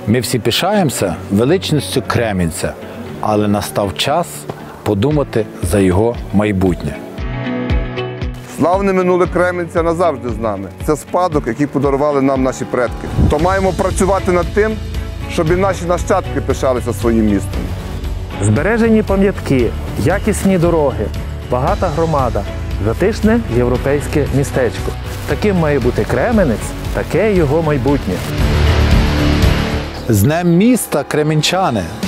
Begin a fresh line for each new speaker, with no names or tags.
Ми всі пишаємося величністю Кременця, але настав час подумати за його майбутнє.
Славне минуле Кременця назавжди з нами. Це спадок, який подарували нам наші предки. То маємо працювати над тим, щоб і наші нащадки пишалися своїм містом.
Збережені пам'ятки, якісні дороги, багата громада, затишне європейське містечко. Таким має бути Кременець, таке його майбутнє.
З Днем міста, кременчани!